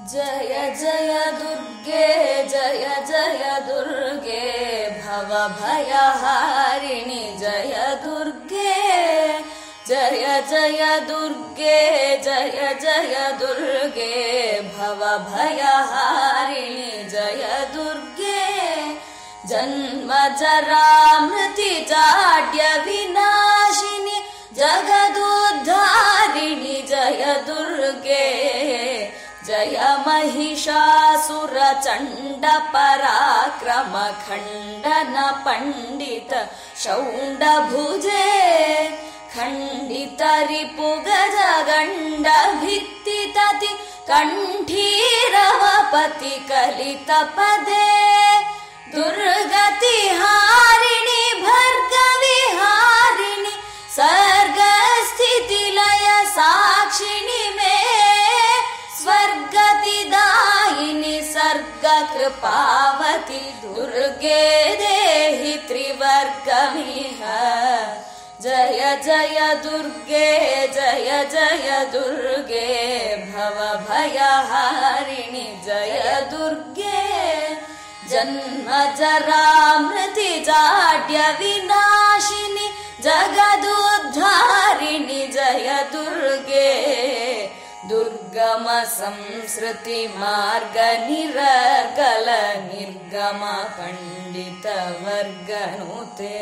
जय जय दुर्गे जय जय दुर्गे भवभयहारिणि जय दुर्गे जय जय दुर्गे जय जय दुर्गे भवभयहारिणि जय दुर्गे जन्म जरा मृति जाड्य विनाशिनि जगदुद्धारिणि जय दुर्गे जय महिषासुर चण्ड पराक्रम खण्डन पण्डित शौण्ड भुजे खण्डित रिपु गज गण्ड भित्तितति कण्ठीरवपति कलित पदे दुर्गति हारिणि भर्गविहारिणि सर्गस्थिति लय साक्षिणि मे स्वर्गतिदायिनि सर्ग कृपावति दुर्गे देहि त्रिवर्गमिह जय जय दुर्गे जय जय दुर्गे भवभयहारिणि जय दुर्गे जन्म जरा मृति जाड्य विनाशिनि जगदुद्धारिणि जय दुर्गे दुर्गम संसृति मार्ग निरर्गल निर्गम पंडित वर्गनुते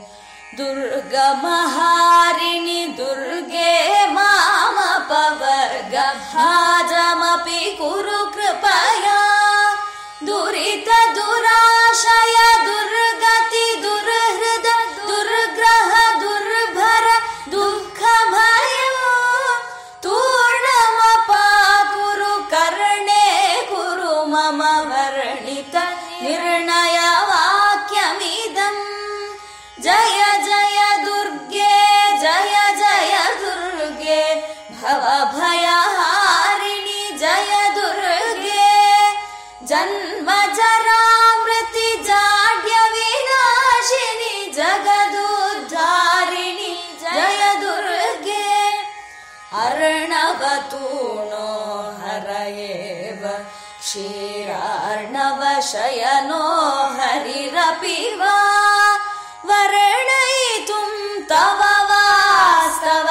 दुर्गमहारिणि दुर्गे मामपवर्ग भाजमपि कुरु कृपया दुरित दुराशय दुर्गति दुर्हृद दुर्ग्रह दुर्भर दुःखभय तूर्णमपाकुरु कर्णे कुरु मम वर्णित निर्णय वाक्यमिदम् जय जय दुर्गे जय जय दुर्गे भवभयहारिणि जय दुर्गे जन्म जरा मृति जाड्य विनाशिनि जगदुद्धारिणि जय दुर्गे अर्णवतूनो हरयेव क्षीरार्णव शयनो हरिरपि वा वर्णयितुं तव वास्तव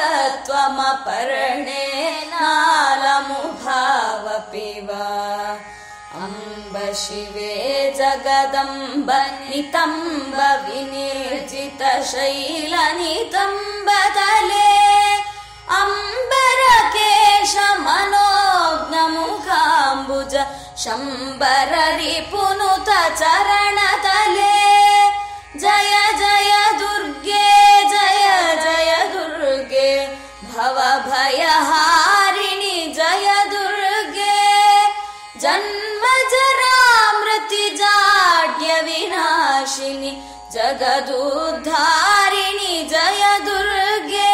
तत्त्वमपर्णेनालमुभावपि वा अम्ब शिवे जगदम्ब नितम्ब विनिर्जित शैलनितम्ब तले अम्बरकेश मनोज्ञमुखाम्बुज शम्बर रिपुनुत चरणतले जय जय दुर्गे जय जय दुर्गे भवभयहारिणि जय दुर्गे जन्म जरा मृति जाड्य विनाशिनि जगदुद्धारिणि जय दुर्गे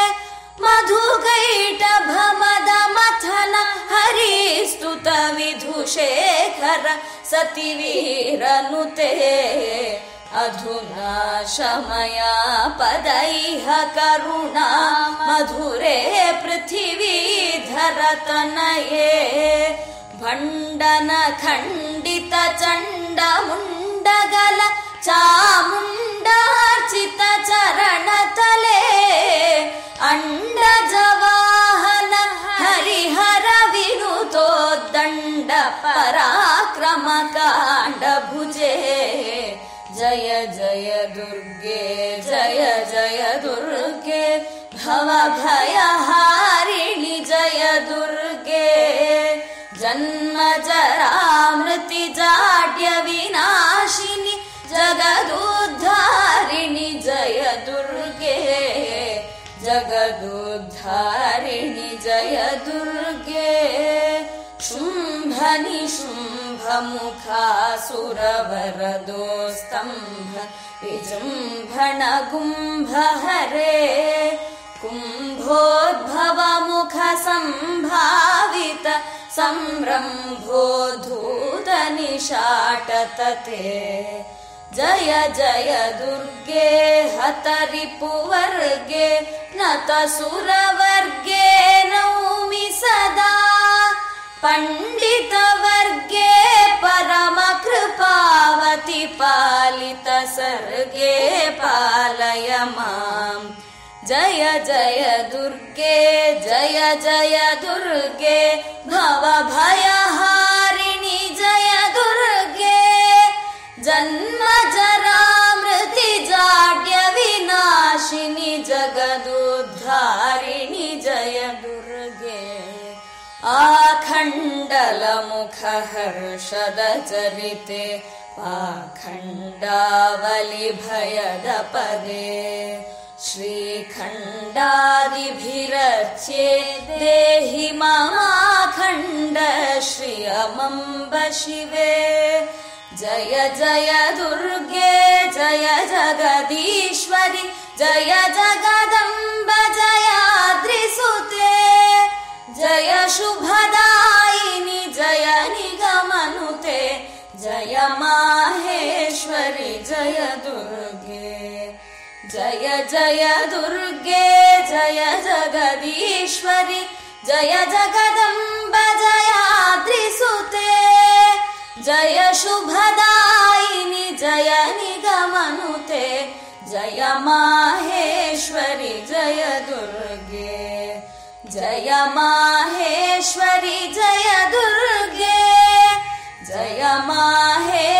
मधुकैटभमद मथन हरिस्तुत विधुशेखर सतिवीरनुते अधुना शमया पदैः करुणा मधुरे पृथिवीधर तनये भण्डन खण्डित चण्ड मुण्डगल चामुण्डार्चित चरणतले अण्डजवाहन हरिहर विनुतोद्दण्ड पराक्रम काण्ड भुजे जय जय दुर्गे जय जय दुर्गे भवभयहारिणि जय दुर्गे जन्म जरा मृति जाड्य विनाशिनि जगदुद्धारिणि जय दुर्गे जगदुद्धारिणि जय दुर्गे शुम्भ निशुम्भ मुखासुरवरदो स्तम्भ विजृम्भण कुम्भ हरे कुम्भोद्भव मुख सम्भावित संरम्भोद्धूत निशाटतते जय जय दुर्गे हत रिपुवर्गे नत सुरवर्गे नौमि सदा पण्डितवर्गे परमकृपावति पालित सर्गे पालय माम् जय जय दुर्गे जय जय दुर्गे भवभयहारिणि जय दुर्गे जन्म जरा मृति जाड्य विनाशिनि जगदुद्धारिणि जय दुर्गे आखण्डलमुख हर्षद चरिते पाखण्डावलि भयद पदे श्रीखण्डादिभिरच्ये देहि ममाखण्ड श्रियमम्ब शिवे जय जय दुर्गे जय जगदीश्वरि जय जगदम्ब जयाद्रिसुते जय शुभदायिनि जय निगमनुते जय माहेश्वरि जय दुर्गे जय जय दुर्गे जय जगदीश्वरि जय जगदम्ब जयाद्रिसुते जय शुभदायिनि जय निगमनुते जय माहेश्वरि जय दुर्गे जय माहेश्वरि जय दुर्गे जय माहेश्वरि